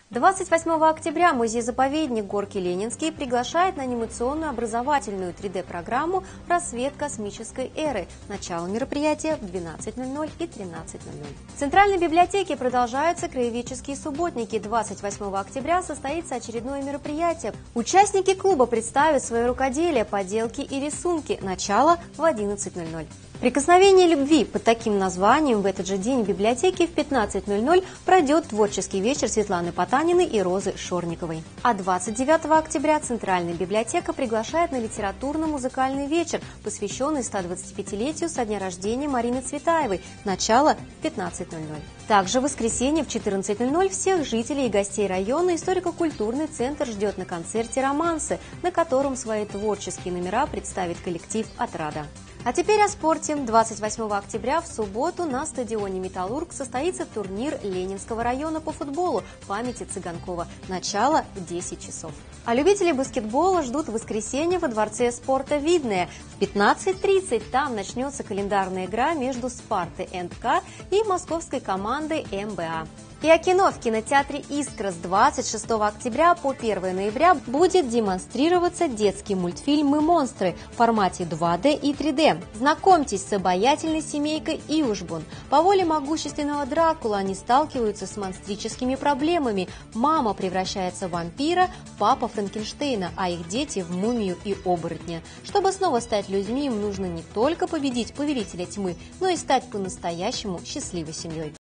28 октября музей-заповедник Горки Ленинские приглашает на анимационную образовательную 3D-программу «Рассвет космической эры». Начало мероприятия в 12:00 и 13:00. В Центральной библиотеке продолжаются краеведческие субботники. 28 октября состоится очередное мероприятие. Участники клуба представят свое рукоделие, поделки и рисунки. Начало в 11:00. Прикосновение любви. Под таким названием в этот же день в библиотеке в 15:00 пройдет творческий вечер Светланы Потаниной и Розы Шорниковой. А 29 октября Центральная библиотека приглашает на литературно-музыкальный вечер, посвященный 125-летию со дня рождения Марины Цветаевой. Начало в 15:00. Также в воскресенье в 14:00 всех жителей и гостей района историко-культурный центр ждет на концерте «Романсы», на котором свои творческие номера представит коллектив «Отрада». А теперь о спорте. 28 октября в субботу на стадионе «Металлург» состоится турнир Ленинского района по футболу памяти Цыганкова. Начало в 10 часов. А любители баскетбола ждут в воскресенье во Дворце спорта «Видное». В 15:30 там начнется календарная игра между «Спартой НК» и московской командой МБА. И о кино. В кинотеатре «Искра» с 26 октября по 1 ноября будет демонстрироваться детский мультфильм «Мы монстры» в формате 2D и 3D. Знакомьтесь с обаятельной семейкой Иушбун. По воле могущественного Дракула они сталкиваются с монстрическими проблемами. Мама превращается в вампира, папа Франкенштейна, а их дети в мумию и оборотня. Чтобы снова стать людьми, им нужно не только победить повелителя тьмы, но и стать по-настоящему счастливой семьей.